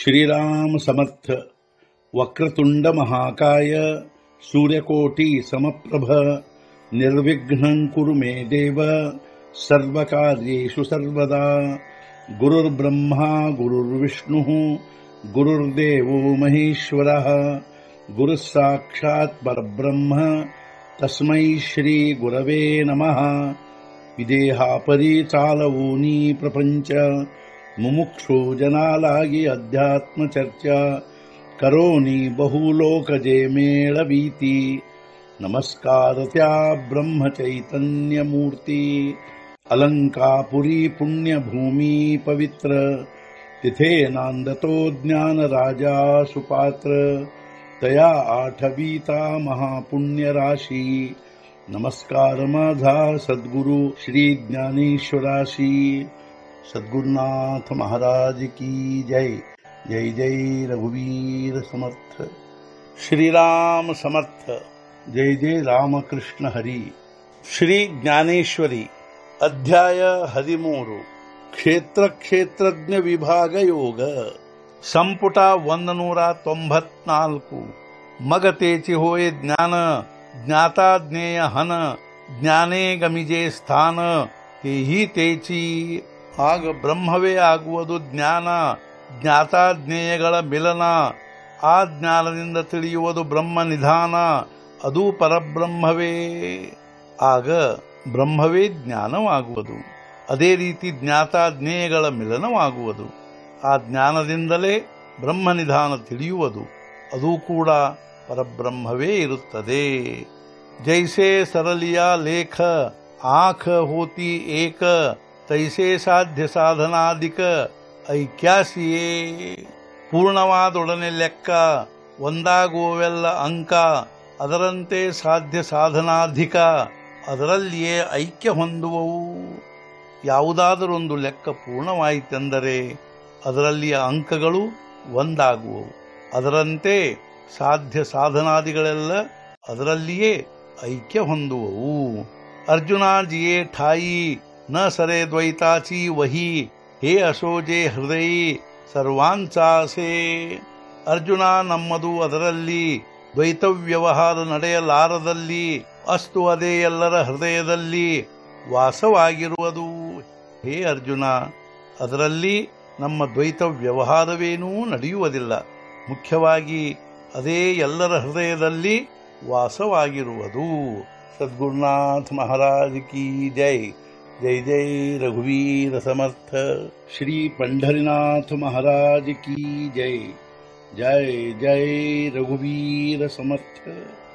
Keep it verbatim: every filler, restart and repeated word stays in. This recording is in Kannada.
श्रीराम समर्थ। वक्रतुंड महाकाय सूर्यकोटि समप्रभ निर्विघ्नं कुरु मे देव सर्वकार्येषु सर्वदा। गुरुर्ब्रह्मा गुरुर्विष्णुः गुरुर्देवो महेश्वरः गुरुः साक्षात् परब्रह्म तस्मै श्री गुरवे नमः। विदेहापरि चालवूनी प्रपंच मुमुक्षु जनालागी अध्यात्म चर्चा करोनी बहुलोकजे मेळवीती। नमस्कार त्या ब्रह्म चैतन्य मूर्ती अलंकापुरी पुण्यभूमी पवित्र तिथे नांदतो ज्ञान राजा सुपात्र तया आठवीता महापुण्य राशी। नमस्कार माझा सद्गुरु श्री ज्ञानेश्वराशी। सद्गुरुनाथ महाराज की जय। जय जय रघुवीर समर्थ। श्री राम समर्थ। जय जय रामकृष्ण हरि। श्री ज्ञानेश्वरी अध्याय ಹದಿಮೂರು ಕ್ಷೇತ್ರ ಕ್ಷೇತ್ರಜ್ಞ ವಿಭಾಗ ಯೋಗ ಸಂಪುಟ ಒಂದು ನೂರ ತೊಂಬತ್ನಾಲ್ಕು ಮಗತೇಚಿ ಹೋಯೆ ಜ್ಞಾನ ಜ್ಞಾತಾ ಜ್ಞೇಯ ಹನ ಜ್ಞಾನೇ ಗಮಿಜೆ ಸ್ಥಾನ ತೇಹಿ ತೇಚಿ। ಆಗ ಬ್ರಹ್ಮವೇ ಆಗುವುದು ಜ್ಞಾನ, ಜ್ಞಾತಾ ಜ್ಞೇಯಗಳ ಮಿಲನ, ಆ ಜ್ಞಾನದಿಂದ ತಿಳಿಯುವುದು ಬ್ರಹ್ಮ ನಿಧಾನ, ಅದು ಪರಬ್ರಹ್ಮವೇ। ಆಗ ಬ್ರಹ್ಮವೇ ಜ್ಞಾನವಾಗುವುದು, ಅದೇ ರೀತಿ ಜ್ಞಾತಾ ಜ್ಞೇಯಗಳ ಮಿಲನವಾಗುವುದು, ಆ ಜ್ಞಾನದಿಂದಲೇ ಬ್ರಹ್ಮ ನಿಧಾನ ತಿಳಿಯುವುದು, ಅದು ಕೂಡ ಪರಬ್ರಹ್ಮವೇ ಇರುತ್ತದೆ। ಜೈಸೆ ಸರಲಿಯ ಲೇಖ ಆಖ ಹೋತಿ ಏಕ ತೈಸೆ ಸಾಧ್ಯ ಸಾಧನಾಧಿಕ ಐಕ್ಯಾಸಿಯೇ। ಪೂರ್ಣವಾದೊಡನೆ ಲೆಕ್ಕ ಒಂದಾಗುವವೆಲ್ಲ ಅಂಕ, ಅದರಂತೆ ಸಾಧ್ಯ ಸಾಧನಾಧಿಕ ಅದರಲ್ಲಿಯೇ ಐಕ್ಯ ಹೊಂದುವವು। ಯಾವುದಾದರೊಂದು ಲೆಕ್ಕ ಪೂರ್ಣವಾಯಿತೆಂದರೆ ಅದರಲ್ಲಿಯ ಅಂಕಗಳು ಒಂದಾಗುವವು, ಅದರಂತೆ ಸಾಧ್ಯ ಸಾಧನಾದಿಗಳೆಲ್ಲ ಅದರಲ್ಲಿಯೇ ಐಕ್ಯ ಹೊಂದುವವು। ಅರ್ಜುನ ಜಿಯೇ ಠಾಯಿ ನ ಸರೆ ದ್ವೈತಾಚಿ ವಹಿ ಹೇ ಅಶೋಜೆ ಹೃದಯ ಸರ್ವಾಂಚಾಸೆ। ಅರ್ಜುನ ನಮ್ಮದು ಅದರಲ್ಲಿ ದ್ವೈತ ವ್ಯವಹಾರ ನಡೆಯಲಾರದಲ್ಲಿ, ಅಸ್ತು ಅದೇ ಎಲ್ಲರ ಹೃದಯದಲ್ಲಿ ವಾಸವಾಗಿರುವುದು। ಹೇ ಅರ್ಜುನ, ಅದರಲ್ಲಿ ನಮ್ಮ ದ್ವೈತ ವ್ಯವಹಾರವೇನೂ ನಡೆಯುವುದಿಲ್ಲ, ಮುಖ್ಯವಾಗಿ ಅದೇ ಎಲ್ಲರ ಹೃದಯದಲ್ಲಿ ವಾಸವಾಗಿರುವುದು। ಸದ್ಗುರುನಾಥ ಮಹಾರಾಜ್ ಕಿ ಜೈ। जय जय रघुवीर समर्थ। श्री पंढरीनाथ महाराज की जय। जय जय रघुवीर समर्थ।